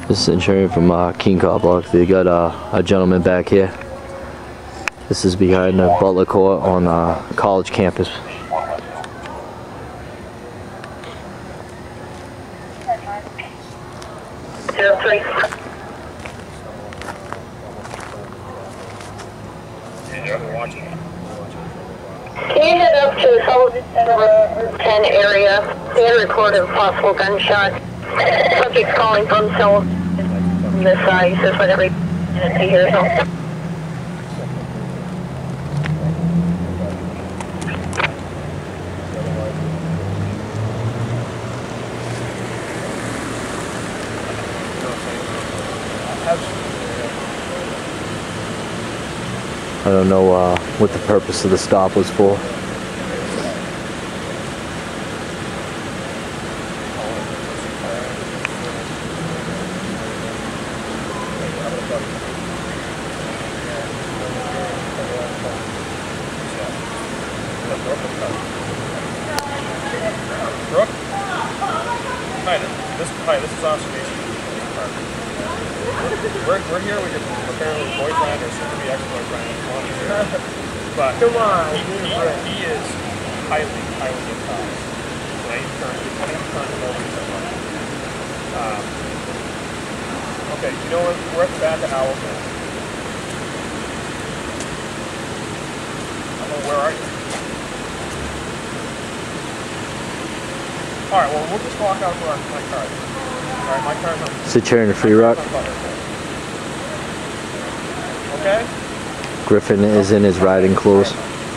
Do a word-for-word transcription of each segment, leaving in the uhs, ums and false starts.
This is Centurion from uh, Keene Car Block. They got uh, a gentleman back here. This is behind the Butler Court on uh, college campus. Zero three. Can you head up to the Sullivan ten area? They had a report of possible gunshot. Subject's calling from Sullivan from this side. He says whenever he hears something. I don't know uh, what the purpose of the stop was for. Brooke? Hi, this, hi, this is Officer Mason. We're, we're here with your apparently boyfriend or soon to be ex-boyfriend. But come on, he, he, he is highly, highly intoxicated. Right? Currently, currently nobody so much. Um, okay, you know what? We're at the back of Owl's Nest. Well, where are you? Alright, well, we'll just walk out to our, my car. Alright, my car's on. Centurion to Free Rock. Okay? Griffin is in his riding clothes.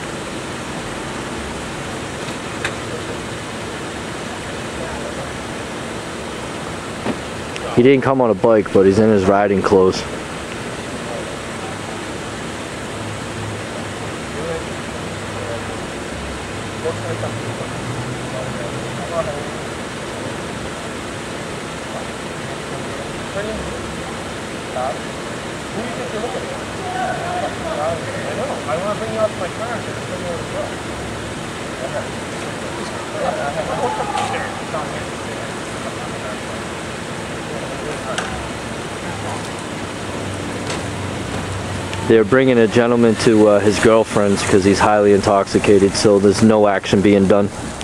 He didn't come on a bike, but he's in his riding clothes. Who do you think you're looking at? I know. I want to bring you out to my car and just bring you over the road. They're bringing a gentleman to uh, his girlfriend's because he's highly intoxicated, so there's no action being done.